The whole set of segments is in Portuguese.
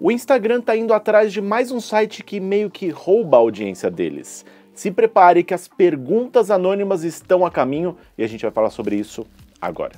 O Instagram está indo atrás de mais um site que meio que rouba a audiência deles. Se prepare que as perguntas anônimas estão a caminho e a gente vai falar sobre isso agora.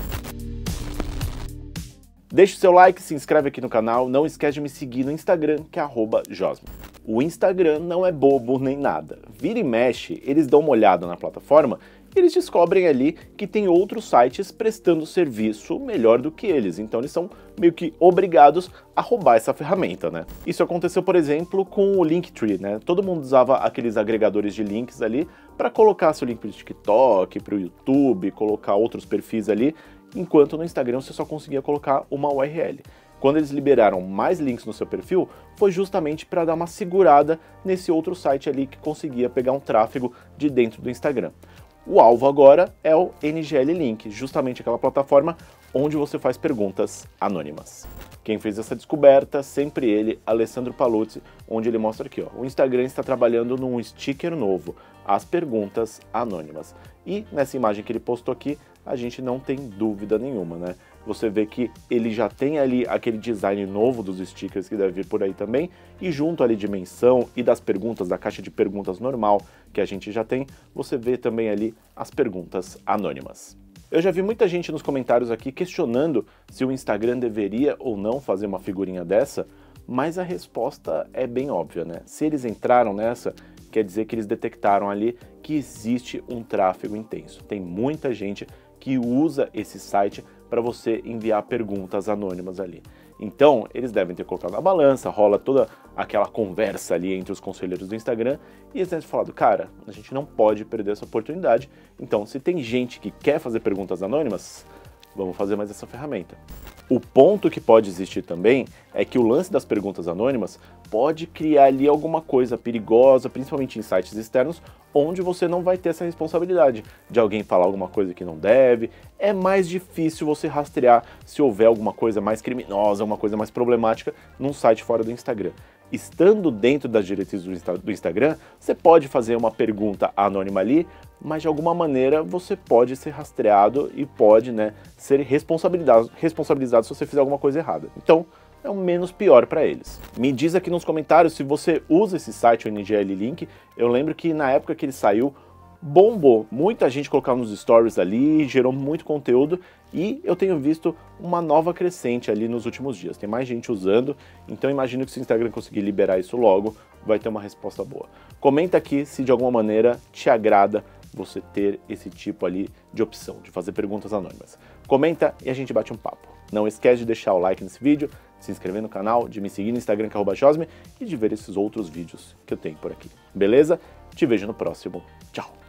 Deixe o seu like, se inscreve aqui no canal, não esquece de me seguir no Instagram, que é @josme. O Instagram não é bobo nem nada. Vira e mexe, eles dão uma olhada na plataforma e eles descobrem ali que tem outros sites prestando serviço melhor do que eles. Então eles são meio que obrigados a roubar essa ferramenta, né? Isso aconteceu, por exemplo, com o Linktree, né? Todo mundo usava aqueles agregadores de links ali para colocar seu link para o TikTok, para o YouTube, colocar outros perfis ali, enquanto no Instagram você só conseguia colocar uma URL. Quando eles liberaram mais links no seu perfil, foi justamente para dar uma segurada nesse outro site ali que conseguia pegar um tráfego de dentro do Instagram. O alvo agora é o NGL Link, justamente aquela plataforma onde você faz perguntas anônimas. Quem fez essa descoberta, sempre ele, Alessandro Paluzzi, onde ele mostra aqui, ó, o Instagram está trabalhando num sticker novo, as perguntas anônimas. E nessa imagem que ele postou aqui, a gente não tem dúvida nenhuma, né? Você vê que ele já tem ali aquele design novo dos stickers que deve vir por aí também, e junto ali de menção e das perguntas, da caixa de perguntas normal que a gente já tem, você vê também ali as perguntas anônimas. Eu já vi muita gente nos comentários aqui questionando se o Instagram deveria ou não fazer uma figurinha dessa, mas a resposta é bem óbvia, né? Se eles entraram nessa, quer dizer que eles detectaram ali que existe um tráfego intenso. Tem muita gente que usa esse site para você enviar perguntas anônimas ali. Então, eles devem ter colocado na balança, rola toda aquela conversa ali entre os conselheiros do Instagram e eles devem ter falado, cara, a gente não pode perder essa oportunidade, então se tem gente que quer fazer perguntas anônimas, vamos fazer mais essa ferramenta. O ponto que pode existir também é que o lance das perguntas anônimas pode criar ali alguma coisa perigosa, principalmente em sites externos, onde você não vai ter essa responsabilidade de alguém falar alguma coisa que não deve. É mais difícil você rastrear se houver alguma coisa mais criminosa, alguma coisa mais problemática num site fora do Instagram. Estando dentro das diretrizes do Instagram, você pode fazer uma pergunta anônima ali, mas de alguma maneira você pode ser rastreado e pode, né, ser responsabilizado se você fizer alguma coisa errada. Então, é o menos pior para eles. Me diz aqui nos comentários se você usa esse site, o NGL Link. Eu lembro que na época que ele saiu, bombou. Muita gente colocava nos stories ali, gerou muito conteúdo e eu tenho visto uma nova crescente ali nos últimos dias. Tem mais gente usando, então imagino que se o Instagram conseguir liberar isso logo, vai ter uma resposta boa. Comenta aqui se de alguma maneira te agrada você ter esse tipo ali de opção, de fazer perguntas anônimas. Comenta e a gente bate um papo. Não esquece de deixar o like nesse vídeo, de se inscrever no canal, de me seguir no Instagram, que é @josme, e de ver esses outros vídeos que eu tenho por aqui. Beleza? Te vejo no próximo. Tchau!